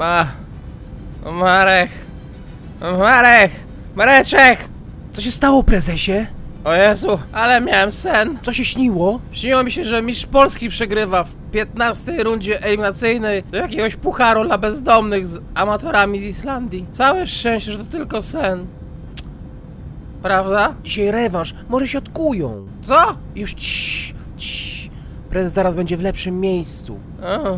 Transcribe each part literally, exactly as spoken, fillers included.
Ma... Marek... Marek! Mareczek! Co się stało, prezesie? O Jezu, ale miałem sen. Co się śniło? Śniło mi się, że mistrz Polski przegrywa w piętnastej rundzie eliminacyjnej do jakiegoś pucharu dla bezdomnych z amatorami z Islandii. Całe szczęście, że to tylko sen. Prawda? Dzisiaj rewanż, może się odkują. Co? Już ciii, ciii. Prezes zaraz będzie w lepszym miejscu. O.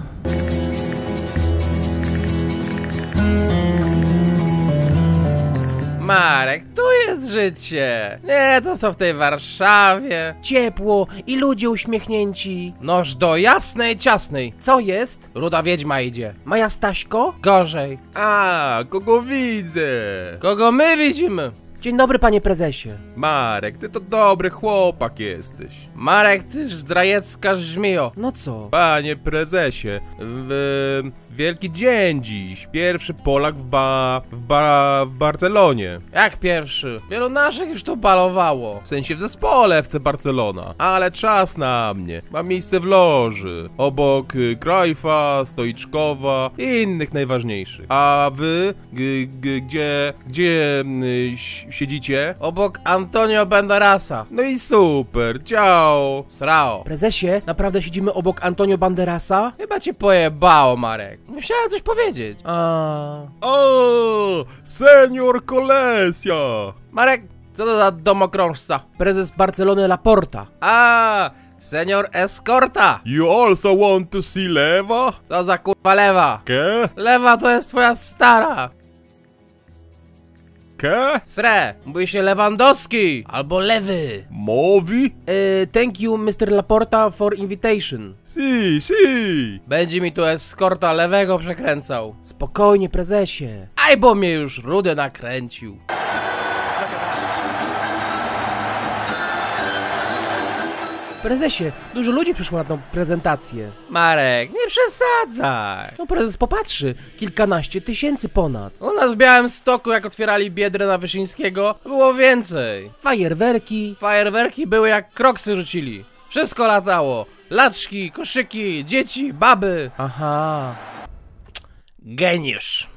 Marek, tu jest życie. Nie, to co w tej Warszawie. Ciepło i ludzie uśmiechnięci. Noż do jasnej ciasnej. Co jest? Ruda wiedźma idzie. Maja Staśko? Gorzej. A, kogo widzę? Kogo my widzimy? Dzień dobry, panie prezesie. Marek, ty to dobry chłopak jesteś. Marek, tyż zdrajecka żmijo. No co? Panie prezesie, w, wielki dzień dziś. Pierwszy Polak w, ba, w, ba, w Barcelonie. Jak pierwszy? Wielu naszych już to balowało. W sensie w zespole F C Barcelona. Ale czas na mnie. Mam miejsce w loży. Obok y, Cruyffa, Stoiczkowa i innych najważniejszych. A wy, g, g, gdzie, gdzie y, siedzicie? Obok Antonio Banderasa. No i super, ciao. Srao. Prezesie, naprawdę siedzimy obok Antonio Banderasa? Chyba cię pojebało, Marek. Musiałem coś powiedzieć. A... O, senior Kolesia. Marek, co to za domokrążca? Prezes Barcelony Laporta. A, senior Escorta. You also want to see Lewa? Co za kurwa lewa? Ke? Lewa to jest twoja stara. Ke? Sre, mówi się Lewandowski albo lewy. Mówi? E, thank you, mister Laporta, for invitation. Si, si. Będzie mi tu eskorta lewego przekręcał. Spokojnie, prezesie. Aj, bo mnie już Rudy nakręcił. Prezesie, dużo ludzi przyszło na tą prezentację. Marek, nie przesadzaj. No prezes popatrzy, kilkanaście tysięcy ponad. U nas w Białymstoku, jak otwierali Biedrę na Wyszyńskiego, było więcej. Fajerwerki. Fajerwerki były jak kroksy rzucili. Wszystko latało. Laczki, koszyki, dzieci, baby. Aha. Geniusz.